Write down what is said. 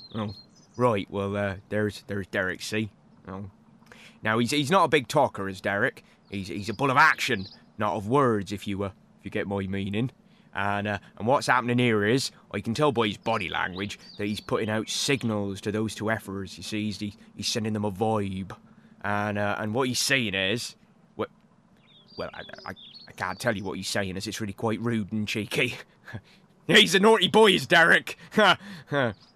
Oh, right. Well, there's Derek. See. Oh, now he's not a big talker, is Derek. He's a bull of action, not of words. If you get my meaning. And what's happening here is, I can tell by his body language that he's putting out signals to those two effers. You see, he's sending them a vibe, and what he's saying is, well, I can't tell you what he's saying, as it's really quite rude and cheeky. He's a naughty boy, is Derek.